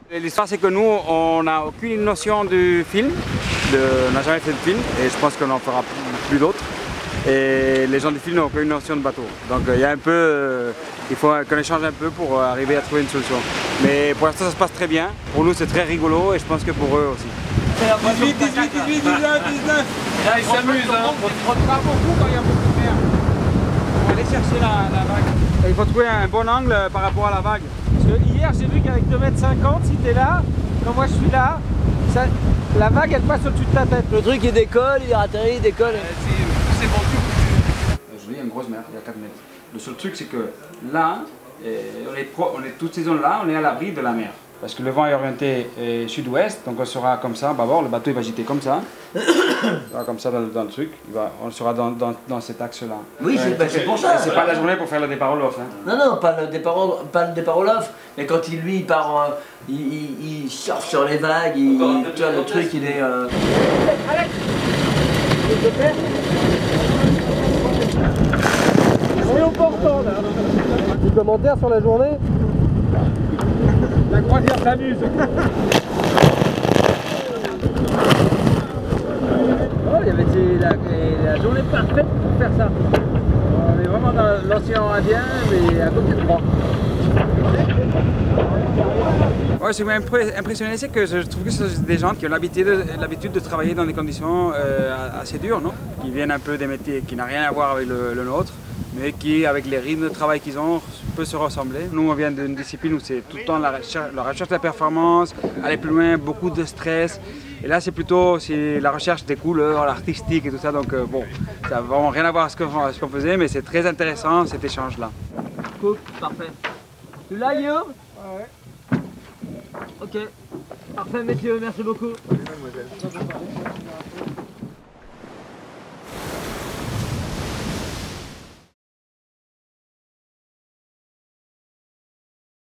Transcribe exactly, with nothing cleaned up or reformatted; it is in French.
L'histoire, c'est que nous, on n'a aucune notion du film, de, on n'a jamais fait de film, et je pense qu'on n'en fera plus d'autres. Et les gens du film n'ont aucune notion de bateau. Donc il y a un peu, euh, il faut qu'on échange un peu pour arriver à trouver une solution. Mais pour l'instant, ça se passe très bien. Pour nous, c'est très rigolo, et je pense que pour eux aussi. dix-huit, dix-huit, dix-huit, dix-neuf, dix-neuf. Là, ils s'amusent, hein. On frottera beaucoup quand il y a beaucoup de mer. On va aller chercher la, la vague. Et il faut trouver un bon angle par rapport à la vague. Parce que hier, j'ai vu qu'avec deux mètres cinquante, si t'es là, quand moi je suis là, ça, la vague elle passe au-dessus de ta tête. Le truc il décolle, il atterrit, il décolle. C'est bon, Je vous dis, il y a une grosse mer, il y a quatre mètres. Le seul truc, c'est que là, on est, pro, on est toutes ces zones-là, on est à l'abri de la mer. Parce que le vent est orienté sud-ouest, donc on sera comme ça, bord, le bateau il va agiter comme ça. Comme ça dans, dans le truc, il va, on sera dans, dans, dans cet axe-là. Oui, ouais, c'est bah, pour ça. C'est pas la journée pour faire le départ au lof. Hein. Non, non, pas le départ au, pas le départ au lof. Mais quand il, lui, il part, euh, il, il, il surfe sur les vagues, il, tu vois, le truc, il est... Euh... Alex, On est au portant là. Des commentaires sur la journée? La croisière s'amuse. Oh, il y avait la, la journée parfaite pour faire ça. On est vraiment dans l'océan Indien, mais à côté de moi. Ouais, ce qui m'a impressionné, c'est que je trouve que ce sont des gens qui ont l'habitude de, de travailler dans des conditions euh, assez dures, non? Qui viennent un peu des métiers qui n'ont rien à voir avec le, le nôtre, mais qui, avec les rythmes de travail qu'ils ont, peut se ressembler. Nous, on vient d'une discipline où c'est tout le temps la recherche, la recherche de la performance, aller plus loin, beaucoup de stress. Et là, c'est plutôt la recherche des couleurs, l'artistique et tout ça. Donc, euh, bon, ça n'a vraiment rien à voir avec ce qu'on faisait, mais c'est très intéressant cet échange-là. Cool, parfait. Tu l'as, Guillaume? Ouais. Ok. Parfait, messieurs, merci beaucoup. Mademoiselle.